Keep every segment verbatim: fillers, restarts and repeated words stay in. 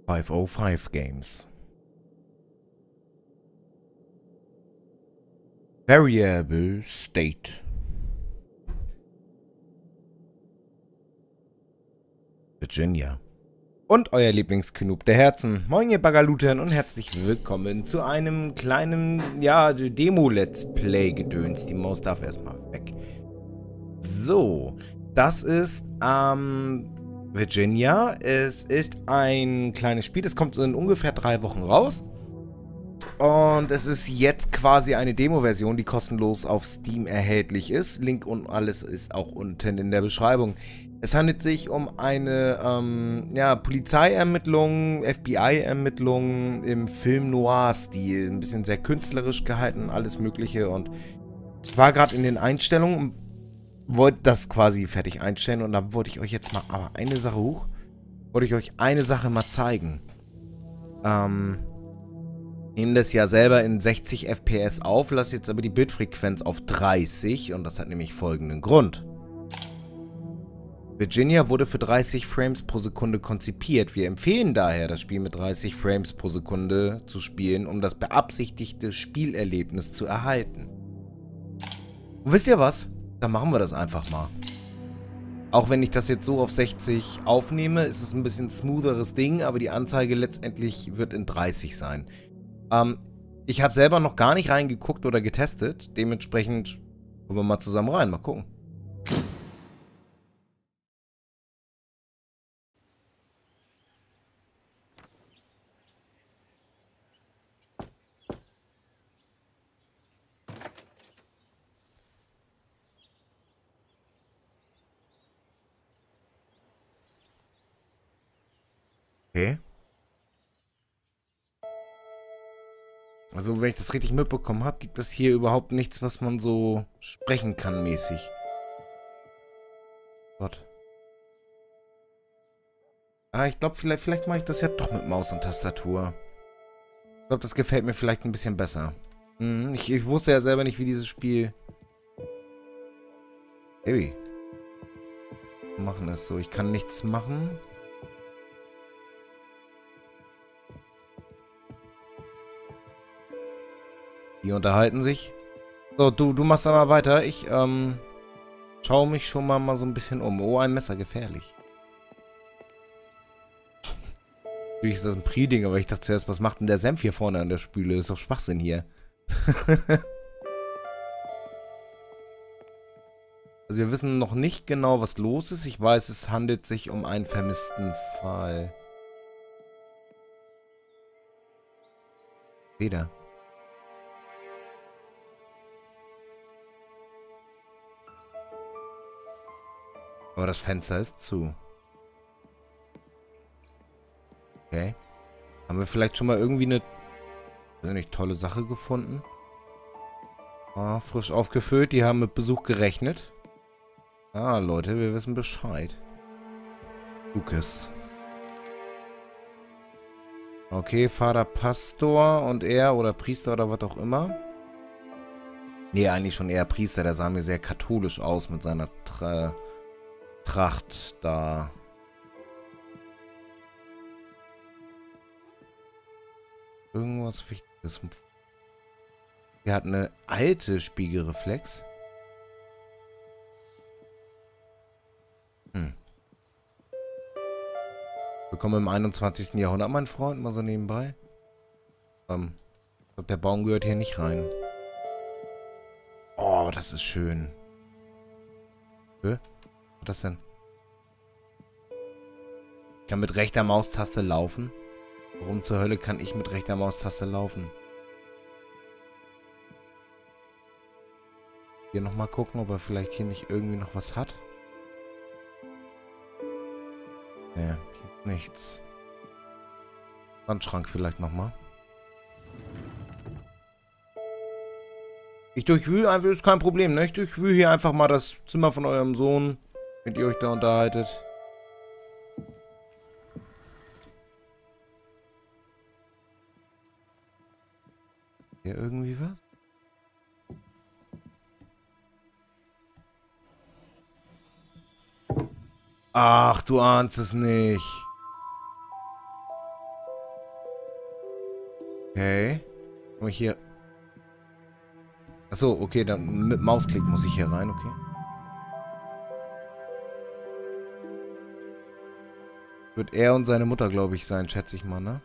fünfhundertfünf Games. Variable State. Virginia. Und euer Lieblingsknub der Herzen. Moin ihr Bagaluten und herzlich willkommen zu einem kleinen, ja, Demo-Let's Play-Gedöns. Die Maus darf erstmal weg. So, das ist ähm, Virginia. Es ist ein kleines Spiel, das kommt in ungefähr drei Wochen raus. Und es ist jetzt quasi eine Demo-Version, die kostenlos auf Steam erhältlich ist. Link und alles ist auch unten in der Beschreibung. Es handelt sich um eine ähm, ja, Polizeiermittlung, F B I-Ermittlung im Film-Noir-Stil. Ein bisschen sehr künstlerisch gehalten, alles mögliche. Und ich war gerade in den Einstellungen und wollte das quasi fertig einstellen. Und dann wollte ich euch jetzt mal aber eine Sache hoch. Wollte ich euch eine Sache mal zeigen. Ähm... Ich nehme das ja selber in sechzig F P S auf, lasse jetzt aber die Bildfrequenz auf dreißig und das hat nämlich folgenden Grund. Virginia wurde für dreißig Frames pro Sekunde konzipiert. Wir empfehlen daher, das Spiel mit dreißig Frames pro Sekunde zu spielen, um das beabsichtigte Spielerlebnis zu erhalten. Und wisst ihr was? Dann machen wir das einfach mal. Auch wenn ich das jetzt so auf sechzig aufnehme, ist es ein bisschen smootheres Ding, aber die Anzeige letztendlich wird in dreißig sein. Ähm, ich habe selber noch gar nicht reingeguckt oder getestet. Dementsprechend gucken wir mal zusammen rein. Mal gucken. Okay. Also, wenn ich das richtig mitbekommen habe, gibt es hier überhaupt nichts, was man so sprechen kann mäßig. Gott. Ah, ich glaube, vielleicht, vielleicht mache ich das ja doch mit Maus und Tastatur. Ich glaube, das gefällt mir vielleicht ein bisschen besser. Hm, ich, ich wusste ja selber nicht, wie dieses Spiel... Baby. Wir machen es so. Ich kann nichts machen. Die unterhalten sich. So, du, du machst da mal weiter. Ich, ähm, schaue mich schon mal, mal so ein bisschen um. Oh, ein Messer, gefährlich. Natürlich ist das ein Pre-Ding, aber ich dachte zuerst, was macht denn der Senf hier vorne an der Spüle? Das ist doch Schwachsinn hier. Also wir wissen noch nicht genau, was los ist. Ich weiß, es handelt sich um einen vermissten Fall. Weder. Aber das Fenster ist zu. Okay. Haben wir vielleicht schon mal irgendwie eine, eine nicht tolle Sache gefunden? Ah, frisch aufgefüllt. Die haben mit Besuch gerechnet. Ah, Leute, wir wissen Bescheid. Lukas. Okay, Vater Pastor und er oder Priester oder was auch immer. Nee, eigentlich schon eher Priester. Der sah mir sehr katholisch aus mit seiner Tra Tracht da. Irgendwas Wichtiges. Er hat eine alte Spiegelreflex. Hm. Willkommen im einundzwanzigsten Jahrhundert, mein Freund. Mal so nebenbei. Ähm, ich glaube, der Baum gehört hier nicht rein. Oh, das ist schön. Hä? Was ist das denn? Ich kann mit rechter Maustaste laufen. Warum zur Hölle kann ich mit rechter Maustaste laufen? Hier nochmal gucken, ob er vielleicht hier nicht irgendwie noch was hat. Ne, hier nichts. Wandschrank vielleicht nochmal. Ich durchwühle einfach, ist kein Problem, ne? Ich durchwühle hier einfach mal das Zimmer von eurem Sohn, wenn ihr euch da unterhaltet. Hier irgendwie was? Ach, du ahnst es nicht. Okay. Komm ich hier... Achso, okay, dann mit Mausklick muss ich hier rein, okay. Wird er und seine Mutter, glaube ich, sein, schätze ich mal, ne?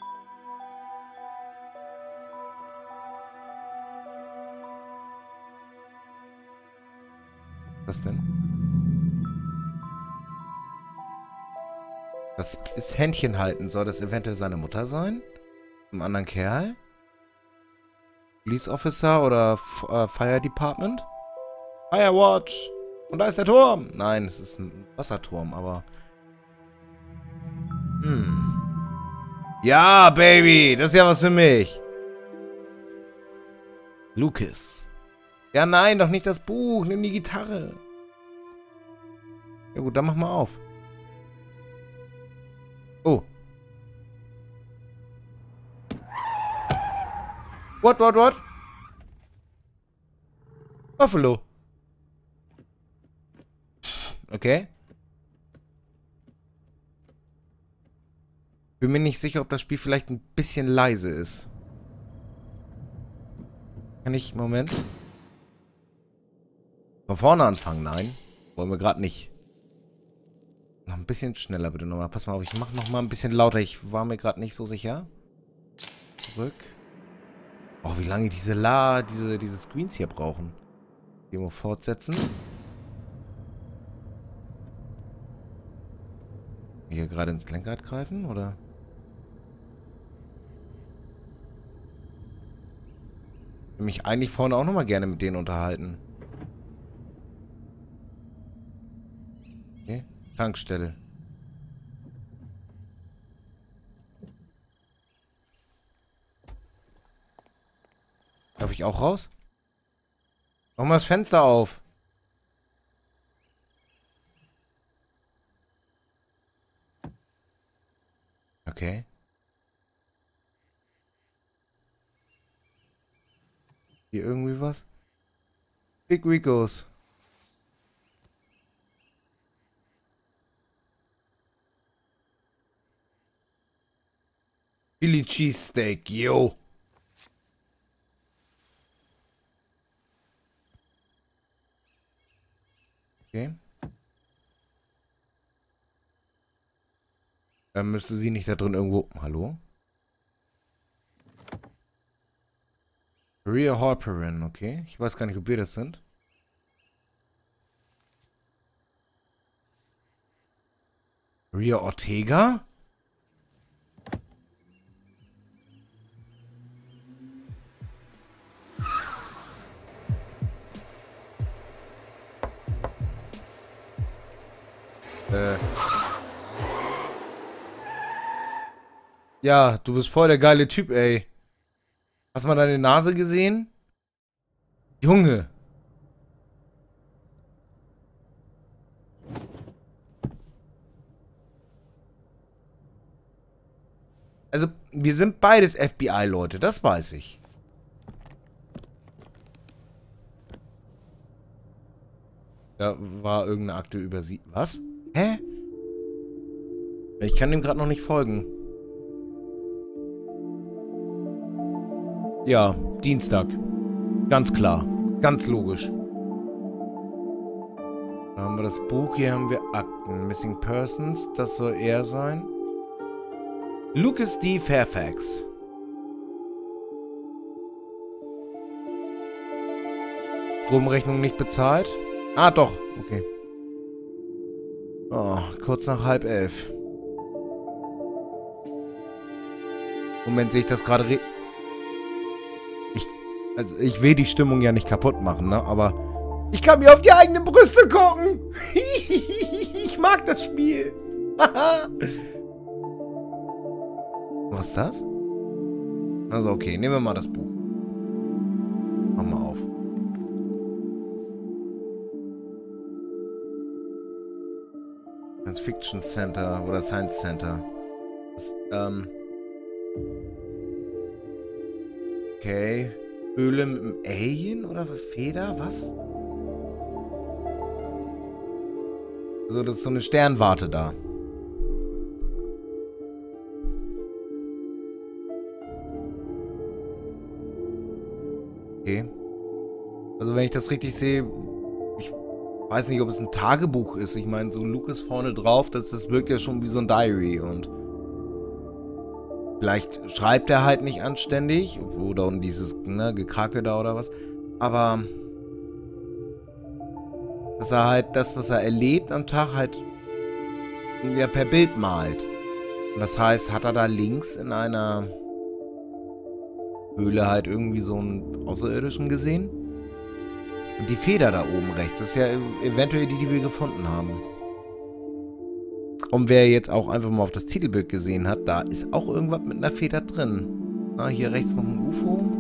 Was denn? Das ist Händchen halten. Soll das eventuell seine Mutter sein? Ein anderen Kerl? Police Officer oder F äh, Fire Department? Firewatch! Und da ist der Turm! Nein, es ist ein Wasserturm, aber... Hm. Ja, Baby! Das ist ja was für mich! Lucas. Ja, nein, doch nicht das Buch. Nimm die Gitarre. Ja gut, dann mach mal auf. Oh. What, what, what? Buffalo. Okay. Bin mir nicht sicher, ob das Spiel vielleicht ein bisschen leise ist. Kann ich... Moment. Von vorne anfangen? Nein. Wollen wir gerade nicht. Noch ein bisschen schneller bitte nochmal. Pass mal auf, ich mache nochmal ein bisschen lauter. Ich war mir gerade nicht so sicher. Zurück. Oh, wie lange diese La... diese, diese Screens hier brauchen. Demo fortsetzen. Hier gerade ins Lenkrad greifen, oder? Ich will mich eigentlich vorne auch nochmal gerne mit denen unterhalten. Okay. Tankstelle. Darf ich auch raus? Mach mal das Fenster auf. Okay. Hier irgendwie was? Big Ricos. Philly Cheesesteak, yo. Okay. Dann müsste sie nicht da drin irgendwo... Hallo? Maria Halperin, okay. Ich weiß gar nicht, ob wir das sind. Maria Ortega? Äh... Ja, du bist voll der geile Typ, ey. Hast du mal deine Nase gesehen? Junge. Also, wir sind beides F B I-Leute, das weiß ich. Da war irgendeine Akte über sie. Was? Hä? Ich kann dem gerade noch nicht folgen. Ja, Dienstag. Ganz klar. Ganz logisch. Da haben wir das Buch. Hier haben wir Akten. Missing Persons. Das soll er sein. Lucas D. Fairfax. Stromrechnung nicht bezahlt? Ah, doch. Okay. Oh, kurz nach halb elf. Moment, sehe ich das gerade... Re ich, also, ich will die Stimmung ja nicht kaputt machen, ne? Aber ich kann mir auf die eigenen Brüste gucken. Ich mag das Spiel. Was ist das? Also, okay. Nehmen wir mal das Buch. Mach mal auf. Science Fiction Center oder Science Center. Das, ähm... Okay. Höhle mit einem Alien oder Feder? Was? Also das ist so eine Sternwarte da. Okay. Also wenn ich das richtig sehe, ich weiß nicht, ob es ein Tagebuch ist. Ich meine, so Luke ist vorne drauf, das, das wirkt ja schon wie so ein Diary und vielleicht schreibt er halt nicht anständig oder um dieses, ne, Gekrake da oder was. Aber dass er halt das, was er erlebt am Tag, halt ja, per Bild malt. Und das heißt, hat er da links in einer Höhle halt irgendwie so einen Außerirdischen gesehen? Und die Feder da oben rechts, das ist ja eventuell die, die wir gefunden haben. Und wer jetzt auch einfach mal auf das Titelbild gesehen hat, da ist auch irgendwas mit einer Feder drin. Ah, hier rechts noch ein U F O.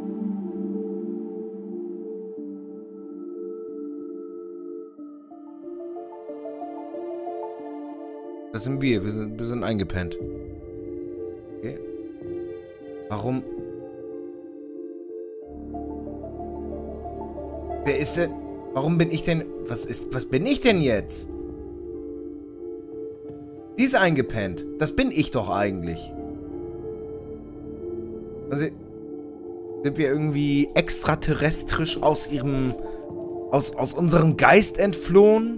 Das sind wir. Wir sind, wir sind eingepennt. Okay. Warum? Wer ist denn? Warum bin ich denn? Was ist? Was bin ich denn jetzt? Die ist eingepennt. Das bin ich doch eigentlich. Also, sind wir irgendwie extraterrestrisch aus ihrem... Aus, aus unserem Geist entflohen?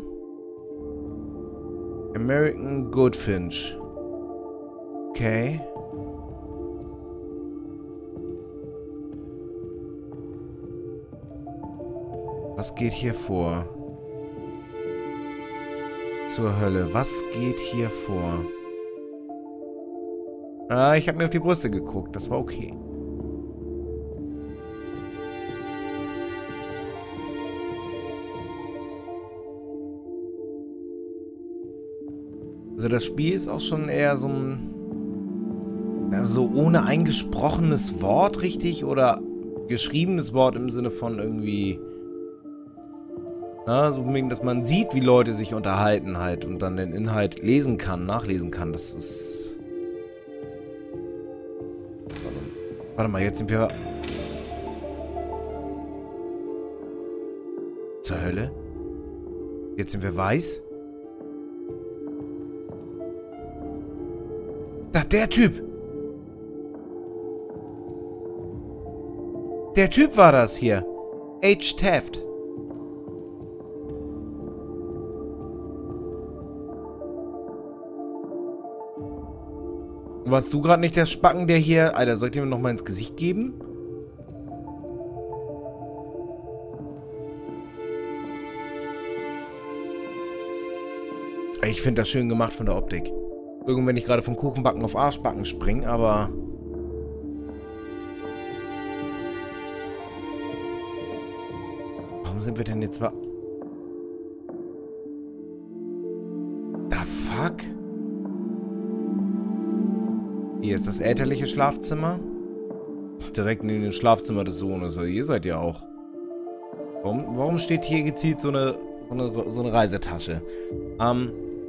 American Goldfinch. Okay. Was geht hier vor? Zur Hölle. Was geht hier vor? Ah, ich habe mir auf die Brüste geguckt. Das war okay. Also das Spiel ist auch schon eher so ein... Also ohne ein gesprochenes Wort, richtig? Oder geschriebenes Wort im Sinne von irgendwie... Na, so dass man sieht, wie Leute sich unterhalten halt und dann den Inhalt lesen kann, nachlesen kann. Das ist... Warte mal, jetzt sind wir... Zur Hölle? Jetzt sind wir weiß? Da, der Typ! Der Typ war das hier. H. Taft. Warst du gerade nicht der Spacken, der hier... Alter, soll ich dir nochmal ins Gesicht geben? Ich finde das schön gemacht von der Optik. Irgendwann nicht gerade von Kuchenbacken auf Arschbacken springen, aber... Warum sind wir denn jetzt... Da fuck? Hier ist das elterliche Schlafzimmer. Direkt neben dem Schlafzimmer des Sohnes. Also ihr seid ja auch. Warum, warum steht hier gezielt so eine, so eine, so eine Reisetasche? Ähm...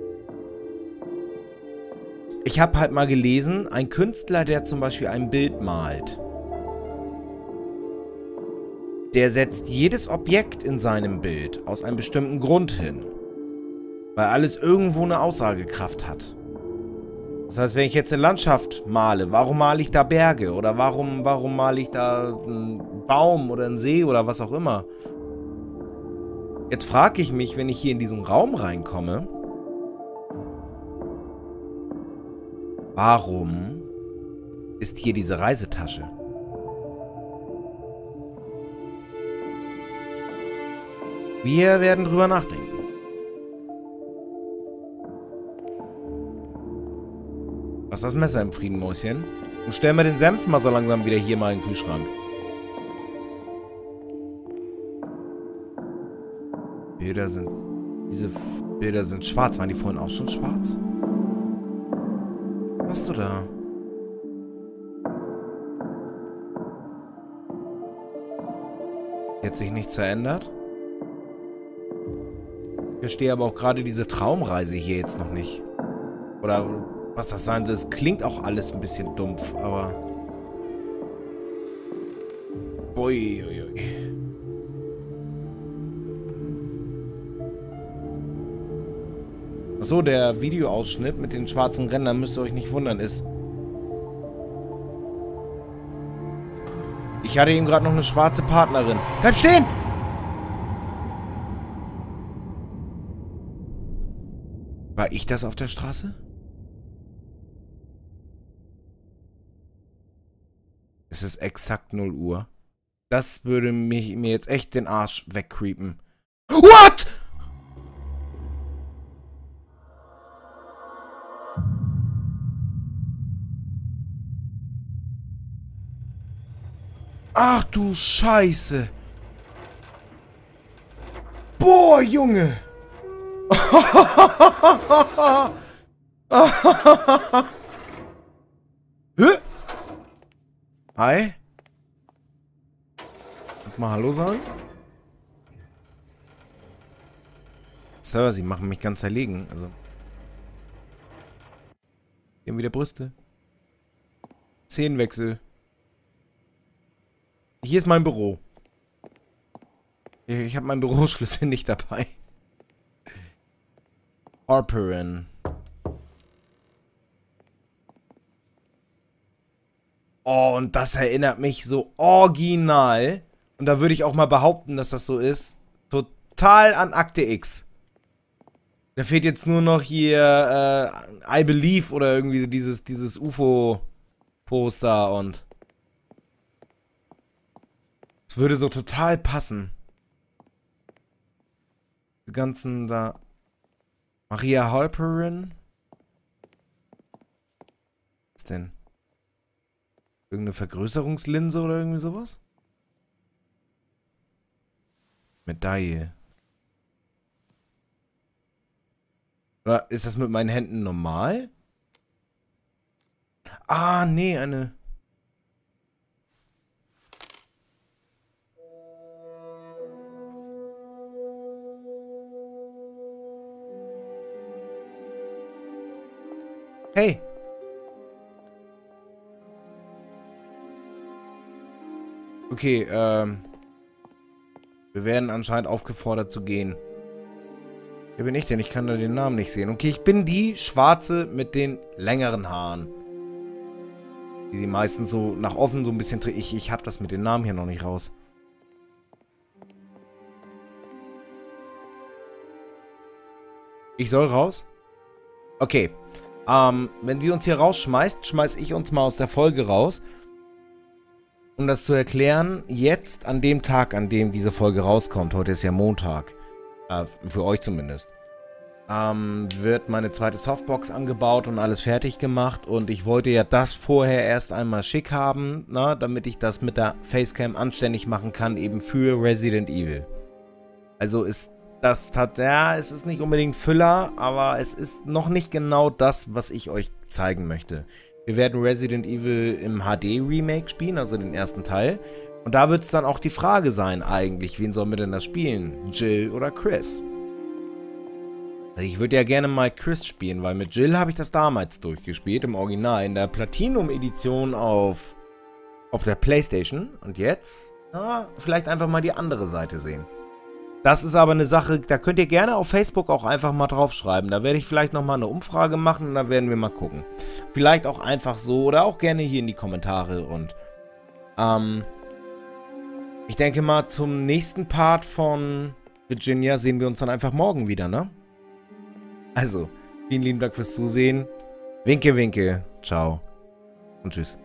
Ich habe halt mal gelesen, ein Künstler, der zum Beispiel ein Bild malt, der setzt jedes Objekt in seinem Bild aus einem bestimmten Grund hin, weil alles irgendwo eine Aussagekraft hat. Das heißt, wenn ich jetzt eine Landschaft male, warum male ich da Berge? Oder warum, warum male ich da einen Baum oder einen See oder was auch immer? Jetzt frage ich mich, wenn ich hier in diesen Raum reinkomme, warum ist hier diese Reisetasche? Wir werden drüber nachdenken. Was ist das Messer im Frieden, Mäuschen? Und stell mir den Senf mal so langsam wieder hier mal in den Kühlschrank. Bilder sind... Diese Bilder sind schwarz. Waren die vorhin auch schon schwarz? Was hast du da? Hier hat sich nichts verändert. Ich verstehe aber auch gerade diese Traumreise hier jetzt noch nicht. Oder was das sein soll. Es klingt auch alles ein bisschen dumpf, aber... Ui, ui, ui. Achso, der Videoausschnitt mit den schwarzen Rändern, müsst ihr euch nicht wundern, ist... Ich Ich hatte eben gerade noch eine schwarze Partnerin. Bleib stehen! War ich das auf der Straße? Es ist exakt null Uhr. Das würde mich, mir jetzt echt den Arsch wegcreepen. What? Ach du Scheiße. Boah, Junge. Hä? Hi. Kannst mal Hallo sagen? Sir, sie machen mich ganz verlegen. Also. Die haben wieder Brüste. Szenenwechsel. Hier ist mein Büro. Ich habe meinen Büroschlüssel nicht dabei. Harperin. Oh, und das erinnert mich so original. Und da würde ich auch mal behaupten, dass das so ist. Total an Akte X. Da fehlt jetzt nur noch hier äh, I Believe oder irgendwie dieses, dieses U F O-Poster und... Es würde so total passen. Die ganzen da... Maria Halperin? Was ist denn? Irgendeine Vergrößerungslinse oder irgendwie sowas? Medaille. Oder ist das mit meinen Händen normal? Ah, nee, eine... Hey! Okay, ähm... wir werden anscheinend aufgefordert zu gehen. Wer bin ich denn? Ich kann da den Namen nicht sehen. Okay, ich bin die Schwarze mit den längeren Haaren. Die sie meistens so nach offen so ein bisschen... Ich, ich hab das mit den Namen hier noch nicht raus. Ich soll raus? Okay. Ähm, wenn sie uns hier rausschmeißt, schmeiß ich uns mal aus der Folge raus. Um das zu erklären, jetzt an dem Tag, an dem diese Folge rauskommt, heute ist ja Montag, äh, für euch zumindest, ähm, wird meine zweite Softbox angebaut und alles fertig gemacht. Und ich wollte ja das vorher erst einmal schick haben, na, damit ich das mit der Facecam anständig machen kann, eben für Resident Evil. Also ist das, ja, es ist nicht unbedingt Füller, aber es ist noch nicht genau das, was ich euch zeigen möchte. Wir werden Resident Evil im H D Remake spielen, also den ersten Teil. Und da wird es dann auch die Frage sein, eigentlich, wen sollen wir denn das spielen? Jill oder Chris? Ich würde ja gerne mal Chris spielen, weil mit Jill habe ich das damals durchgespielt, im Original, in der Platinum-Edition auf, auf der PlayStation. Und jetzt, na, vielleicht einfach mal die andere Seite sehen. Das ist aber eine Sache, da könnt ihr gerne auf Facebook auch einfach mal draufschreiben. Da werde ich vielleicht nochmal eine Umfrage machen und da werden wir mal gucken. Vielleicht auch einfach so oder auch gerne hier in die Kommentare. Und ähm, ich denke mal, zum nächsten Part von Virginia sehen wir uns dann einfach morgen wieder, ne? Also, vielen lieben Dank fürs Zusehen. Winke, winke. Ciao. Und tschüss.